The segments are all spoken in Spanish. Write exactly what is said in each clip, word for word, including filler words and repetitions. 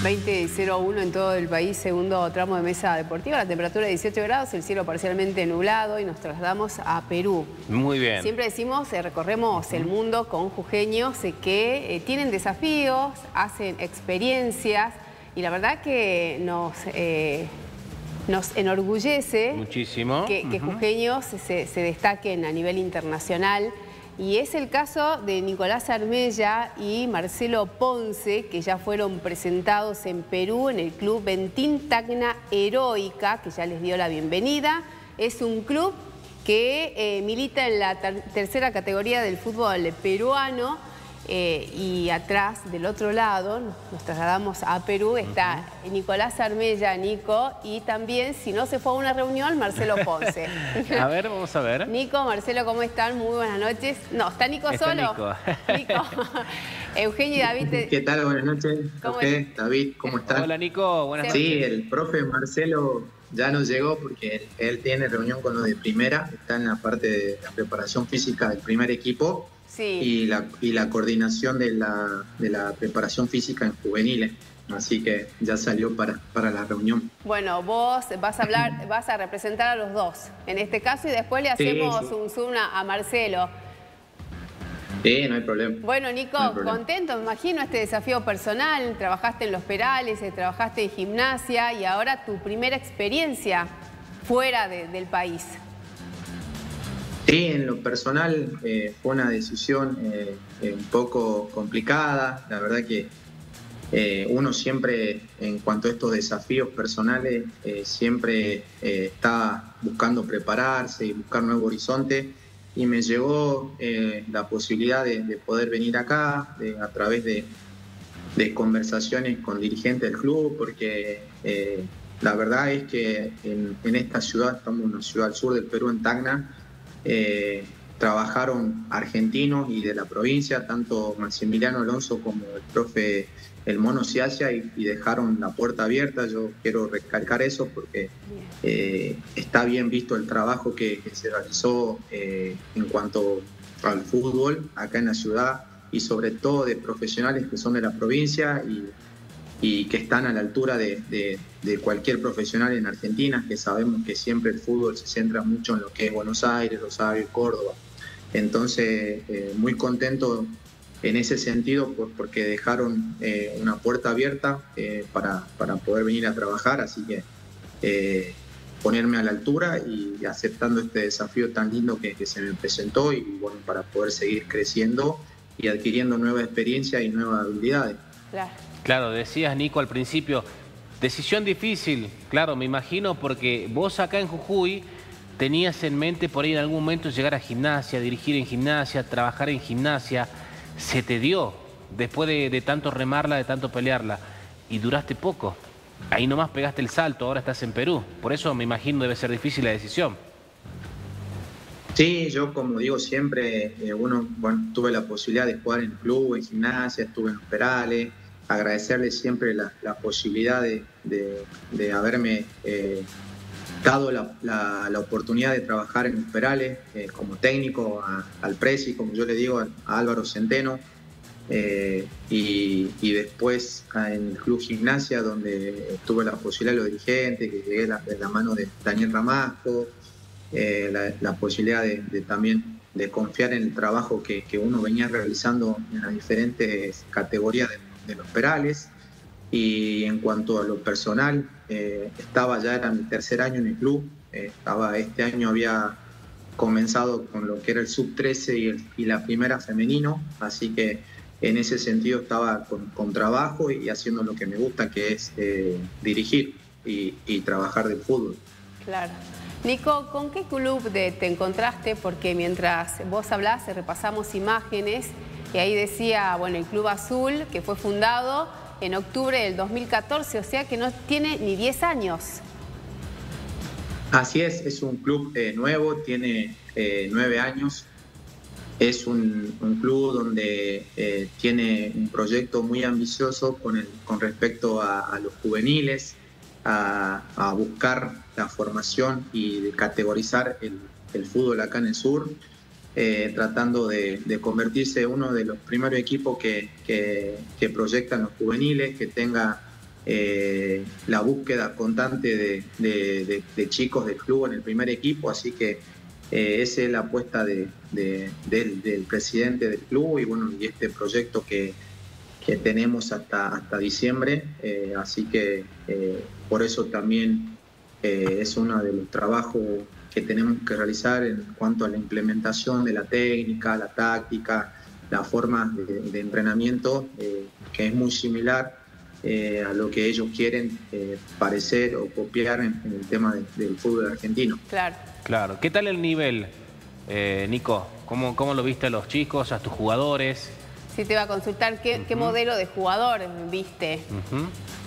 veinte cero uno en todo el país, segundo tramo de mesa deportiva, la temperatura de dieciocho grados, el cielo parcialmente nublado y nos trasladamos a Perú. Muy bien. Siempre decimos, eh, recorremos el mundo con jujeños eh, que eh, tienen desafíos, hacen experiencias y la verdad que nos, eh, nos enorgullece muchísimo que, que uh-huh. jujeños se, se destaquen a nivel internacional. Y es el caso de Nicolás Armella y Marcelo Ponce, que ya fueron presentados en Perú en el club Ventín Tacna Heroica, que ya les dio la bienvenida. Es un club que eh, milita en la ter tercera categoría del fútbol peruano. Eh, y atrás, del otro lado, nos trasladamos a Perú, está uh-huh. Nicolás Armella, Nico, y también, si no se fue a una reunión, Marcelo Ponce. A ver, vamos a ver. Nico, Marcelo, ¿cómo están? Muy buenas noches. No, ¿está Nico está solo? Nico. Nico. Eugenio y David. Te... ¿Qué tal? Buenas noches. ¿Cómo es? David, ¿cómo estás? Hola, Nico. Buenas sí, noches. Sí, el profe Marcelo ya nos llegó porque él, él tiene reunión con los de primera, está en la parte de la preparación física del primer equipo. Sí. Y, la, y la coordinación de la, de la preparación física en juveniles. Así que ya salió para, para la reunión. Bueno, vos vas a hablar, vas a representar a los dos en este caso y después le hacemos sí, sí. un zoom a, a Marcelo. Sí, no hay problema. Bueno, Nico, no contento, me imagino, este desafío personal. Trabajaste en Los Perales, trabajaste en gimnasia y ahora tu primera experiencia fuera de, del país. Sí, en lo personal eh, fue una decisión eh, un poco complicada. La verdad que eh, uno siempre, en cuanto a estos desafíos personales, eh, siempre eh, está buscando prepararse y buscar nuevo horizonte. Y me llegó eh, la posibilidad de, de poder venir acá de, a través de, de conversaciones con dirigentes del club, porque eh, la verdad es que en, en esta ciudad, estamos en una ciudad al sur del Perú, en Tacna, Eh, trabajaron argentinos y de la provincia, tanto Maximiliano Alonso como el profe El Mono Siasia, y, y dejaron la puerta abierta. Yo quiero recalcar eso porque eh, está bien visto el trabajo que, que se realizó eh, en cuanto al fútbol acá en la ciudad y sobre todo de profesionales que son de la provincia y y que están a la altura de, de, de cualquier profesional en Argentina, que sabemos que siempre el fútbol se centra mucho en lo que es Buenos Aires, Rosario y Córdoba. Entonces, eh, muy contento en ese sentido por, porque dejaron eh, una puerta abierta eh, para, para poder venir a trabajar, así que eh, ponerme a la altura y aceptando este desafío tan lindo que, que se me presentó y bueno, para poder seguir creciendo y adquiriendo nueva experiencia y nuevas habilidades. Claro. Claro, decías, Nico, al principio, decisión difícil, claro, me imagino, porque vos acá en Jujuy tenías en mente por ahí en algún momento llegar a gimnasia, dirigir en gimnasia, trabajar en gimnasia. Se te dio, después de, de tanto remarla, de tanto pelearla, y duraste poco. Ahí nomás pegaste el salto, ahora estás en Perú. Por eso me imagino debe ser difícil la decisión. Sí, yo como digo siempre, eh, uno, bueno, tuve la posibilidad de jugar en club, en gimnasia, estuve en Los Perales. Agradecerle siempre la, la posibilidad de, de, de haberme eh, dado la, la, la oportunidad de trabajar en Los Perales eh, como técnico, a, al Presi, como yo le digo, a, a Álvaro Centeno, eh, y, y después en el Club Gimnasia, donde tuve la posibilidad de los dirigentes, que llegué la, de la mano de Daniel Ramasco, eh, la, la posibilidad de, de también de confiar en el trabajo que, que uno venía realizando en las diferentes categorías de de Los Perales. Y en cuanto a lo personal, eh, estaba ya, era mi tercer año en el club, eh, estaba, este año había comenzado con lo que era el sub trece y, el, y la primera femenino, así que en ese sentido estaba con, con trabajo y haciendo lo que me gusta, que es eh, dirigir y, y trabajar del fútbol. Claro. Nico, ¿con qué club de, te encontraste? Porque mientras vos hablás, repasamos imágenes. Y ahí decía, bueno, el Club Azul, que fue fundado en octubre del dos mil catorce, o sea que no tiene ni diez años. Así es, es un club eh, nuevo, tiene eh, nueve años. Es un, un club donde eh, tiene un proyecto muy ambicioso con, el, con respecto a, a los juveniles, a, a buscar la formación y categorizar el, el fútbol acá en el sur. Eh, tratando de, de convertirse en uno de los primeros equipos que, que, que proyectan los juveniles, que tenga eh, la búsqueda constante de, de, de, de chicos del club en el primer equipo, así que eh, esa es la apuesta de, de, del, del presidente del club y bueno, y este proyecto que, que tenemos hasta, hasta diciembre, eh, así que eh, por eso también eh, es uno de los trabajos que tenemos que realizar en cuanto a la implementación de la técnica, la táctica, la forma de, de entrenamiento, eh, que es muy similar eh, a lo que ellos quieren eh, parecer o copiar en, en el tema de, del fútbol argentino. Claro. Claro. ¿Qué tal el nivel, eh, Nico? ¿Cómo, ¿Cómo lo viste a los chicos, a tus jugadores? Sí, te iba a consultar qué, uh-huh. qué modelo de jugador viste. Uh-huh.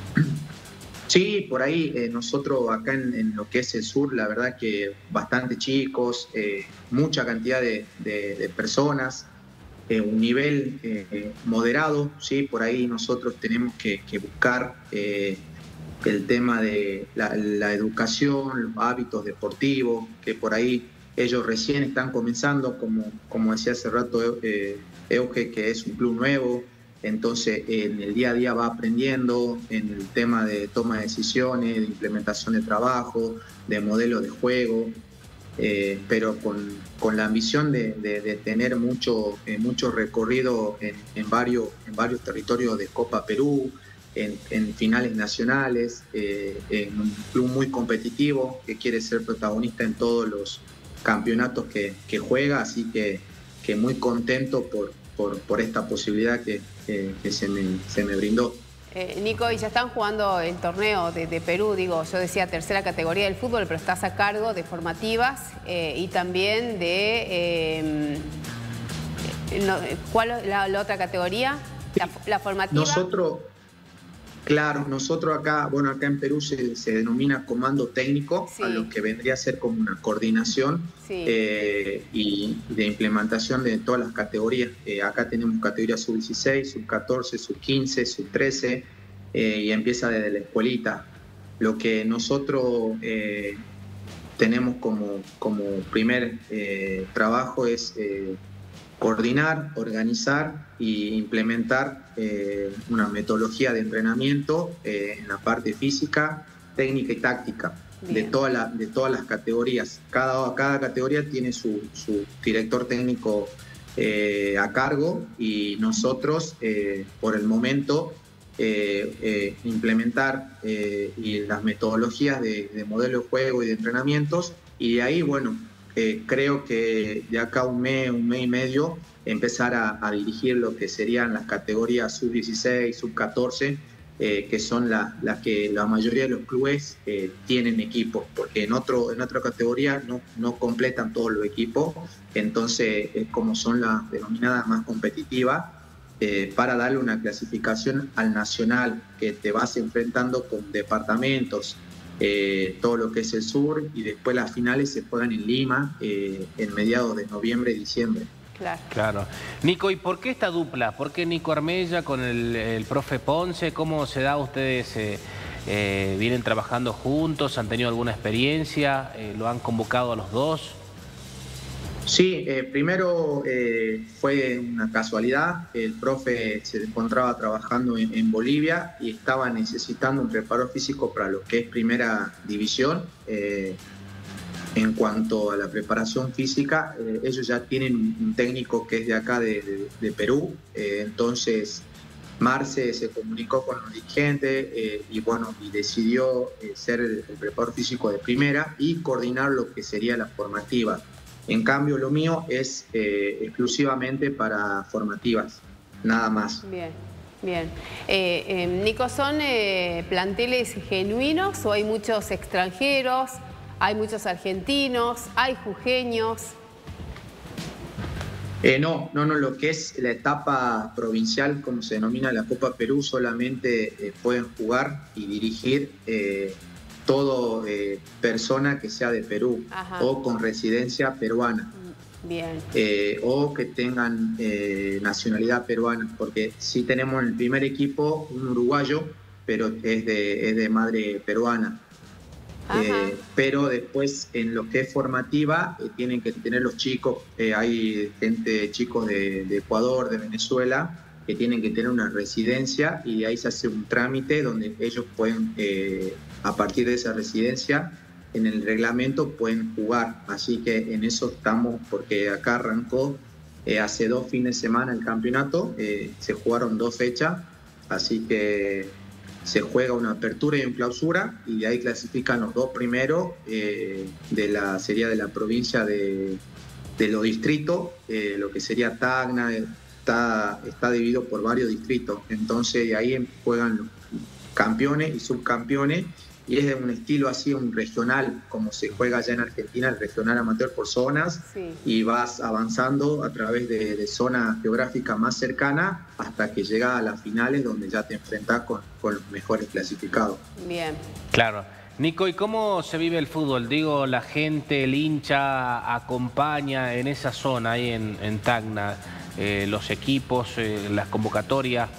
Sí, por ahí eh, nosotros acá en, en lo que es el sur, la verdad que bastante chicos, eh, mucha cantidad de, de, de personas, eh, un nivel eh, moderado, ¿sí? Por ahí nosotros tenemos que, que buscar eh, el tema de la, la educación, los hábitos deportivos, que por ahí ellos recién están comenzando, como, como decía hace rato eh, Euge, que es un club nuevo. Entonces, en el día a día va aprendiendo en el tema de toma de decisiones, de implementación de trabajo, de modelo de juego, eh, pero con, con la ambición de, de, de tener mucho, eh, mucho recorrido en, en, varios, en varios territorios de Copa Perú, en, en finales nacionales, eh, en un club muy competitivo que quiere ser protagonista en todos los campeonatos que, que juega, así que, que muy contento por, por, por esta posibilidad que Que, que se, me, se me brindó. Eh, Nico, y ya están jugando el torneo de, de Perú, digo, yo decía tercera categoría del fútbol, pero estás a cargo de formativas eh, y también de... Eh, no, ¿cuál es la, la otra categoría? La, la formativa. Nosotros, claro, nosotros acá, bueno, acá en Perú se, se denomina comando técnico, sí. A lo que vendría a ser como una coordinación sí. eh, y de implementación de todas las categorías. Eh, acá tenemos categoría sub dieciséis, sub catorce, sub quince, sub trece eh, y empieza desde la escuelita. Lo que nosotros eh, tenemos como, como primer eh, trabajo es eh, coordinar, organizar e implementar eh, una metodología de entrenamiento eh, en la parte física, técnica y táctica de, toda la, de todas las categorías. Cada, cada categoría tiene su, su director técnico eh, a cargo y nosotros, eh, por el momento, eh, eh, implementar eh, y las metodologías de, de modelo de juego y de entrenamientos, y de ahí, bueno, Eh, creo que de acá un mes, un mes y medio, empezar a, a dirigir lo que serían las categorías sub dieciséis, sub catorce, eh, que son las la que la mayoría de los clubes eh, tienen equipos, porque en, otro, en otra categoría no, no completan todos los equipos, entonces eh, como son las denominadas más competitivas, eh, para darle una clasificación al nacional, que te vas enfrentando con departamentos, Eh, todo lo que es el sur, y después las finales se juegan en Lima eh, en mediados de noviembre y diciembre. Claro. Claro. Nico, ¿y por qué esta dupla? ¿Por qué Nico Armella con el, el profe Ponce? ¿Cómo se da? ¿Ustedes eh, eh, vienen trabajando juntos? ¿Han tenido alguna experiencia? Eh, ¿Lo han convocado a los dos? Sí, eh, primero eh, fue una casualidad. El profe se encontraba trabajando en, en Bolivia y estaba necesitando un preparo físico para lo que es primera división. Eh, en cuanto a la preparación física, eh, ellos ya tienen un técnico que es de acá de, de, de Perú. Eh, entonces Marce se comunicó con los dirigentes eh, y bueno, y decidió eh, ser el, el preparador físico de primera y coordinar lo que sería la formativa. En cambio, lo mío es eh, exclusivamente para formativas, nada más. Bien, bien. Eh, eh, Nico, ¿son eh, planteles genuinos o hay muchos extranjeros, hay muchos argentinos, hay jujeños? Eh, no, no, no, lo que es la etapa provincial, como se denomina la Copa Perú, solamente eh, pueden jugar y dirigir eh, todo eh, persona que sea de Perú. Ajá. O con residencia peruana. Bien. Eh, o que tengan eh, nacionalidad peruana, porque sí tenemos en el primer equipo un uruguayo, pero es de, es de madre peruana. Eh, pero después en lo que es formativa eh, tienen que tener los chicos, eh, hay gente, chicos de, de Ecuador, de Venezuela, que tienen que tener una residencia y de ahí se hace un trámite donde ellos pueden, eh, a partir de esa residencia, en el reglamento pueden jugar. Así que en eso estamos, porque acá arrancó eh, hace dos fines de semana el campeonato, eh, se jugaron dos fechas, así que se juega una apertura y una clausura y de ahí clasifican los dos primeros eh, de la sería de la provincia de, de los distritos, eh, lo que sería Tacna. Está, está dividido por varios distritos, entonces de ahí juegan los campeones y subcampeones y es de un estilo así, un regional, como se juega allá en Argentina, el regional amateur por zonas, sí. Y vas avanzando a través de, de zonas geográficas más cercanas hasta que llegas a las finales donde ya te enfrentás con, con los mejores clasificados. Bien. Claro. Nico, ¿y cómo se vive el fútbol? Digo, la gente, el hincha, acompaña en esa zona, ahí en, en Tacna, eh, los equipos, eh, las convocatorias.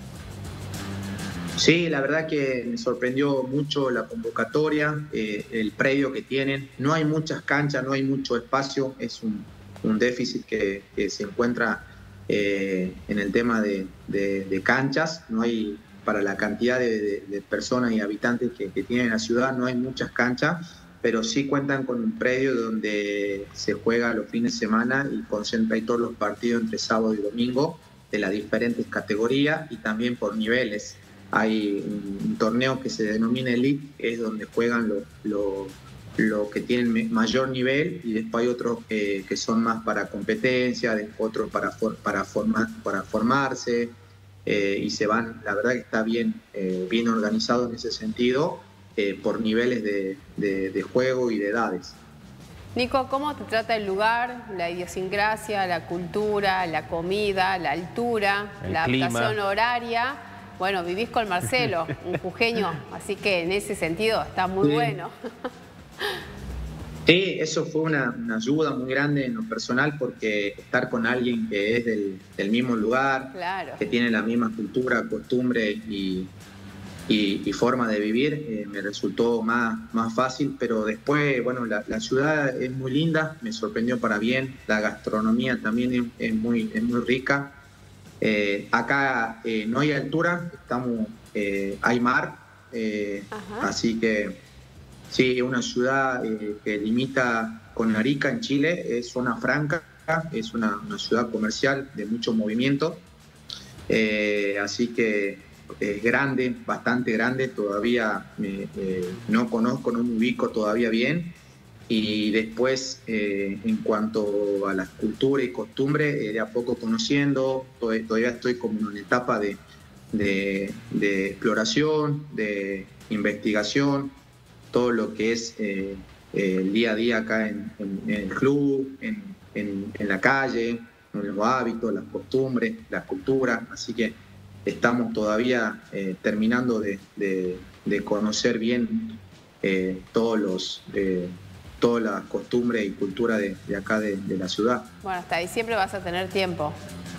Sí, la verdad que me sorprendió mucho la convocatoria, eh, el predio que tienen. No hay muchas canchas, no hay mucho espacio, es un, un déficit que, que se encuentra eh, en el tema de, de, de canchas. No hay, para la cantidad de, de, de personas y habitantes que, que tiene la ciudad, no hay muchas canchas, pero sí cuentan con un predio donde se juega los fines de semana y concentra ahí todos los partidos entre sábado y domingo de las diferentes categorías y también por niveles. Hay un torneo que se denomina Elite, que es donde juegan los lo, lo que tienen mayor nivel, y después hay otros eh, que son más para competencia, otros para, for, para, formar, para formarse, eh, y se van, la verdad que está bien, eh, bien organizado en ese sentido, eh, por niveles de, de, de juego y de edades. Nico, ¿cómo te trata el lugar, la idiosincrasia, la cultura, la comida, la altura, el la clima. adaptación horaria? Bueno, vivís con Marcelo, un jujeño, así que en ese sentido está muy sí. bueno. Sí, eso fue una, una ayuda muy grande en lo personal, porque estar con alguien que es del, del mismo lugar, claro. que tiene la misma cultura, costumbre y, y, y forma de vivir, eh, me resultó más, más fácil, pero después, bueno, la, la ciudad es muy linda, me sorprendió para bien, la gastronomía también es, es, muy, es muy rica. Eh, acá eh, no hay altura, estamos, eh, hay mar, eh, así que sí, es una ciudad eh, que limita con Arica en Chile, es zona franca, es una, una ciudad comercial de mucho movimiento, eh, así que es grande, bastante grande, todavía eh, eh, no conozco, no me ubico todavía bien. Y después, eh, en cuanto a las culturas y costumbres, eh, de a poco conociendo, todavía estoy como en una etapa de, de, de exploración, de investigación, todo lo que es eh, el día a día acá en, en, en el club, en, en, en la calle, en los hábitos, las costumbres, la cultura. Así que estamos todavía eh, terminando de, de, de conocer bien eh, todos los... Eh, toda la costumbre y cultura de, de acá de, de la ciudad. Bueno, hasta diciembre vas a tener tiempo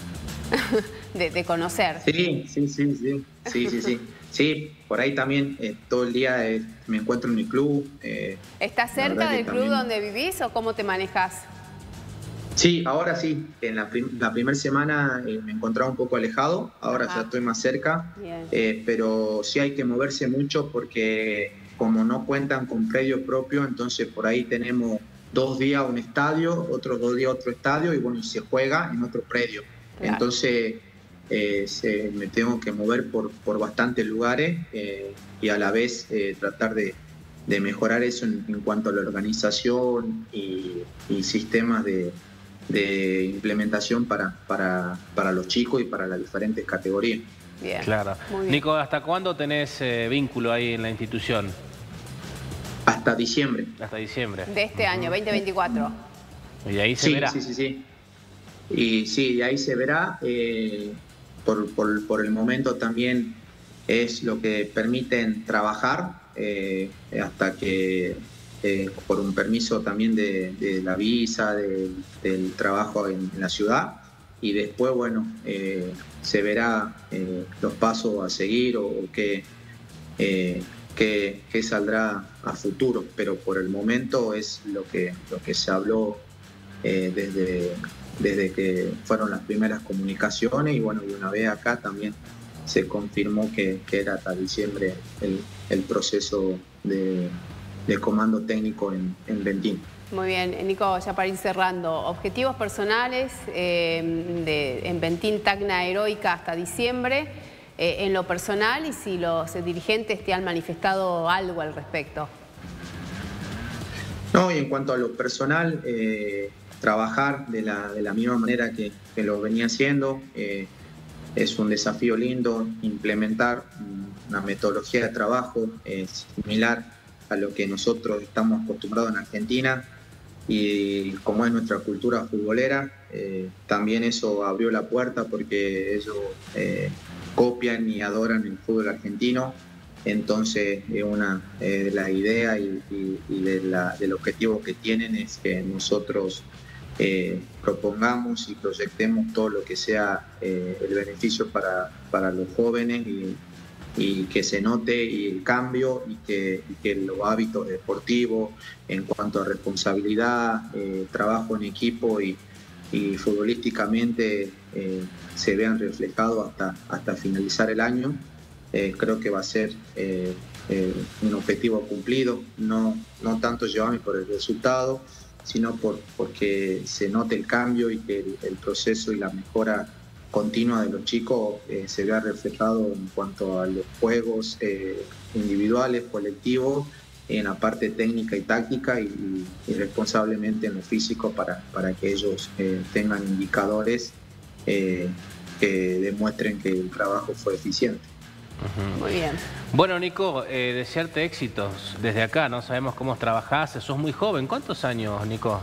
de, de conocer. Sí, sí, sí, sí, sí, sí, sí. Sí, por ahí también eh, todo el día eh, me encuentro en mi club. Eh, ¿Estás cerca del club también... donde vivís o cómo te manejas? Sí, ahora sí. En la, prim la primera semana eh, me encontraba un poco alejado, ahora Ajá. ya estoy más cerca. Eh, pero sí hay que moverse mucho porque como no cuentan con predio propio, entonces por ahí tenemos dos días un estadio, otros dos días otro estadio y bueno, y se juega en otro predio. Claro. Entonces eh, se, me tengo que mover por, por bastantes lugares eh, y a la vez eh, tratar de, de mejorar eso en, en cuanto a la organización y, y sistemas de, de implementación para, para, para los chicos y para las diferentes categorías. Bien. Claro. Nico, ¿hasta cuándo tenés eh, vínculo ahí en la institución? Hasta diciembre. Hasta diciembre. De este año, veinte veinticuatro. Y ahí se sí, verá. Sí, sí, sí. Y sí, de ahí se verá. Eh, por, por, por el momento también es lo que permiten trabajar eh, hasta que, eh, por un permiso también de, de la visa, de, del trabajo en, en la ciudad. Y después, bueno, eh, se verá eh, los pasos a seguir o, o qué, eh, qué, qué saldrá a futuro. Pero por el momento es lo que, lo que se habló eh, desde, desde que fueron las primeras comunicaciones y bueno, y una vez acá también se confirmó que, que era hasta diciembre el, el proceso de, de comando técnico en, en Ventín. Muy bien, Nico, ya para ir cerrando, objetivos personales eh, de, en Ventín Tacna Heroica hasta diciembre, eh, en lo personal y si los dirigentes te han manifestado algo al respecto. No, y en cuanto a lo personal, eh, trabajar de la, de la misma manera que, que lo venía haciendo. Eh, es un desafío lindo implementar una metodología de trabajo eh, similar a lo que nosotros estamos acostumbrados en Argentina y como es nuestra cultura futbolera, eh, también eso abrió la puerta porque ellos eh, copian y adoran el fútbol argentino. Entonces, eh, una de eh, la idea y, y, y de la, del objetivo que tienen es que nosotros eh, propongamos y proyectemos todo lo que sea eh, el beneficio para, para los jóvenes y, y que se note y el cambio y que, y que los hábitos deportivos en cuanto a responsabilidad, eh, trabajo en equipo y, y futbolísticamente eh, se vean reflejados hasta, hasta finalizar el año. Eh, creo que va a ser eh, eh, un objetivo cumplido, no, no tanto llevarme por el resultado, sino por, porque se note el cambio y que el, el proceso y la mejora continua de los chicos eh, se vea reflejado en cuanto a los juegos eh, individuales, colectivos, en la parte técnica y táctica y, y responsablemente en lo físico para, para que ellos eh, tengan indicadores eh, que demuestren que el trabajo fue eficiente. Muy bien. Bueno, Nico, eh, desearte éxitos desde acá, ¿no? Sabemos cómo trabajás, sos muy joven. ¿Cuántos años, Nico?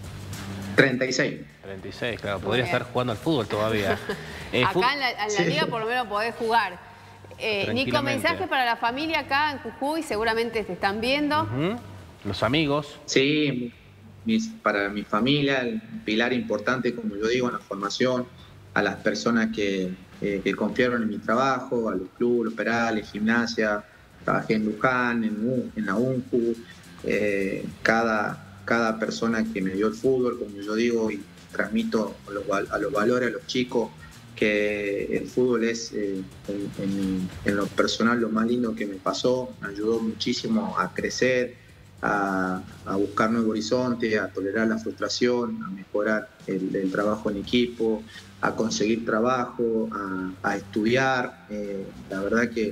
treinta y seis. treinta y seis, claro. Podría estar jugando al fútbol todavía. Eh, acá en la, en la sí. liga por lo menos podés jugar. Eh, Nico, mensaje para la familia acá en Jujuy, seguramente te están viendo. Uh-huh. Los amigos. Sí, mis, para mi familia, el pilar importante, como yo digo, en la formación, a las personas que... Eh, que confiaron en mi trabajo, a los clubes, los Perales, Gimnasia, trabajé en Luján, en, en la U N C U, eh, cada, cada persona que me dio el fútbol, como yo digo, y transmito a los, a los valores a los chicos, que el fútbol es eh, en, en, en lo personal lo más lindo que me pasó, me ayudó muchísimo a crecer, a, a buscar nuevos horizontes, a tolerar la frustración, a mejorar el, el trabajo en equipo, a conseguir trabajo, a, a estudiar. Eh, la verdad que,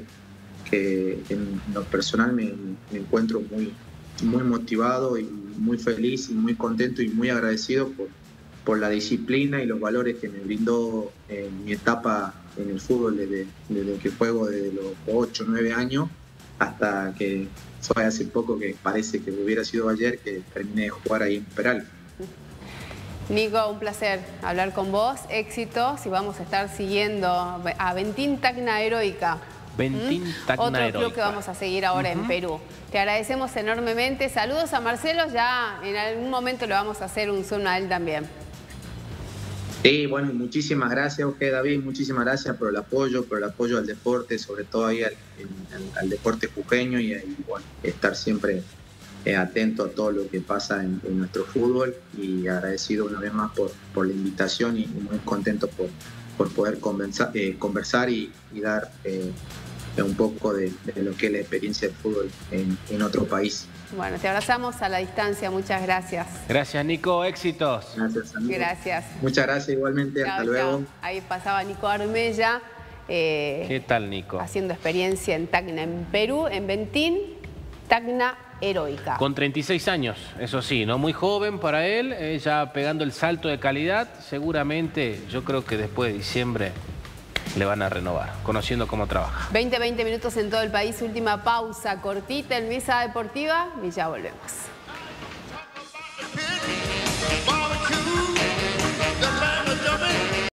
que en lo personal me, me encuentro muy, muy motivado y muy feliz y muy contento y muy agradecido por, por la disciplina y los valores que me brindó en mi etapa en el fútbol desde, desde que juego desde los ocho o nueve años hasta que fue hace poco, que parece que hubiera sido ayer, que terminé de jugar ahí en Peral. Nico, un placer hablar con vos, éxitos y vamos a estar siguiendo a Ventín Tacna Heroica. Ventín Tacna Otro Heroica. club que vamos a seguir ahora uh-huh. en Perú. Te agradecemos enormemente. Saludos a Marcelo, ya en algún momento le vamos a hacer un zoom a él también. Sí, bueno, muchísimas gracias a usted, David, muchísimas gracias por el apoyo, por el apoyo al deporte, sobre todo ahí al, al, al deporte jujeño y, y bueno, estar siempre eh, atento a todo lo que pasa en, en nuestro fútbol y agradecido una vez más por, por la invitación y, y muy contento por, por poder conversar, eh, conversar y, y dar eh, un poco de, de lo que es la experiencia del fútbol en, en otro país. Bueno, te abrazamos a la distancia, muchas gracias. Gracias, Nico, éxitos. Gracias, amigo. Gracias. Muchas gracias igualmente, chao, hasta luego. Chao. Ahí pasaba Nico Armella. Eh, ¿Qué tal, Nico? Haciendo experiencia en Tacna, en Perú, en Ventín, Tacna Heroica. Con treinta y seis años, eso sí, ¿no? Muy joven para él, eh, ya pegando el salto de calidad. Seguramente, yo creo que después de diciembre le van a renovar, conociendo cómo trabaja. veinte, veinte minutos en todo el país, última pausa cortita en Mesa Deportiva y ya volvemos.